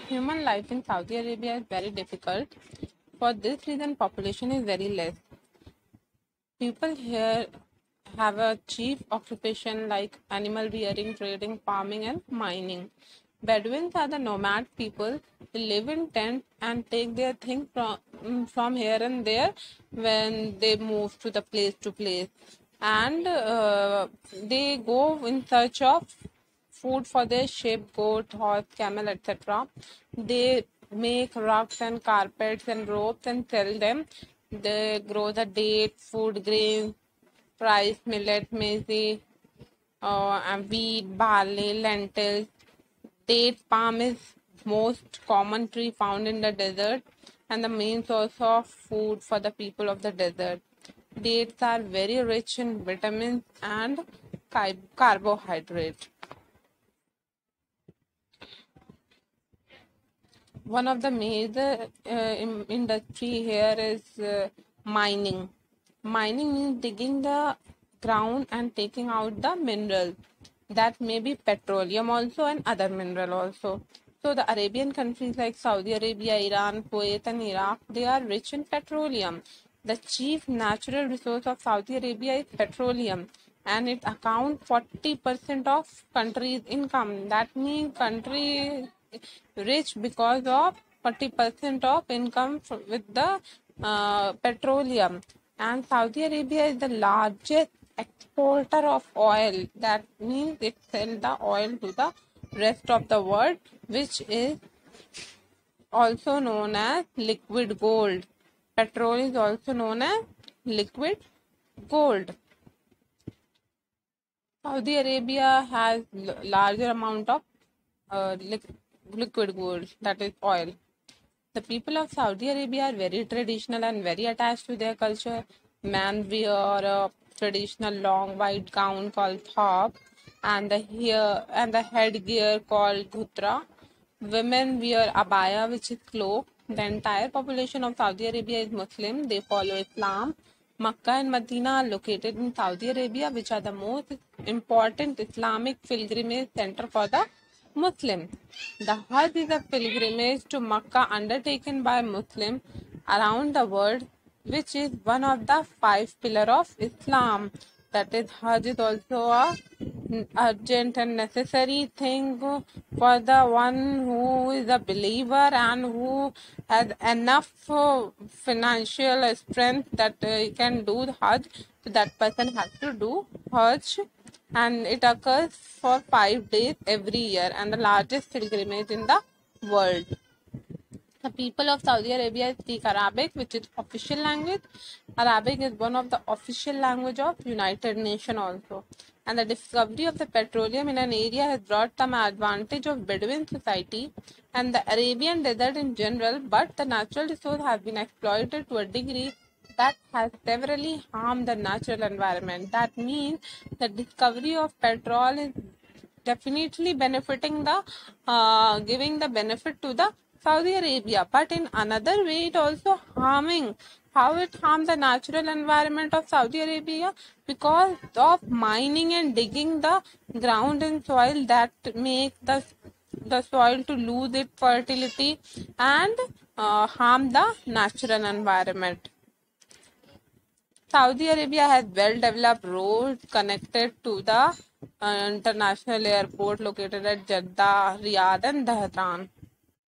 Human life in Saudi Arabia is very difficult. For this reason, population is very less. People here have a chief occupation like animal rearing, trading, farming, and mining. Bedouins are the nomad people who live in tents and take their things from here and there when they move to the place to place. And they go in search of food for their sheep, goat, horse, camel, etc. They make rugs and carpets and ropes and sell them. They grow the date, food grains, rice, millet, maize, and wheat, barley, lentils. Date palm is most common tree found in the desert and the main source of food for the people of the desert. Dates are very rich in vitamins and carbohydrate. One of the major industry here is mining. Mining means digging the ground and taking out the mineral. That may be petroleum also and other mineral also. So the Arabian countries like Saudi Arabia, Iran, Kuwait and Iraq, they are rich in petroleum. The chief natural resource of Saudi Arabia is petroleum and it accounts 40% of country's income. That means country rich because of 40% of income with the petroleum. And Saudi Arabia is the largest exporter of oil. That means it sells the oil to the rest of the world, which is also known as liquid gold. Petrol is also known as liquid gold. Saudi Arabia has larger amount of liquid gold, that is oil. The people of Saudi Arabia are very traditional and very attached to their culture. Men wear a traditional long white gown called thawb and the headgear called dhutra. Women wear abaya, which is cloak. The entire population of Saudi Arabia is Muslim. They follow Islam. Makkah and Medina are located in Saudi Arabia, which are the most important Islamic pilgrimage center for the Muslims. The Hajj is a pilgrimage to Makkah undertaken by Muslims around the world, which is one of the 5 pillars of Islam. That is, Hajj is also a urgent and necessary thing for the one who is a believer and who has enough financial strength that he can do the Hajj. So that person has to do Hajj, and it occurs for 5 days every year and the largest pilgrimage in the world. The people of Saudi Arabia speak Arabic, which is official language. Arabic is one of the official language of United Nations also. And the discovery of the petroleum in an area has brought some advantage of Bedouin society and the Arabian desert in general, but the natural resource has been exploited to a degree that has severely harmed the natural environment. That means the discovery of petrol is definitely benefiting the giving the benefit to the Saudi Arabia, but in another way it also harming. How it harms the natural environment of Saudi Arabia? Because of mining and digging the ground and soil that make the soil to lose its fertility and harm the natural environment. Saudi Arabia has well-developed roads connected to the international airport located at Jeddah, Riyadh and Tehran.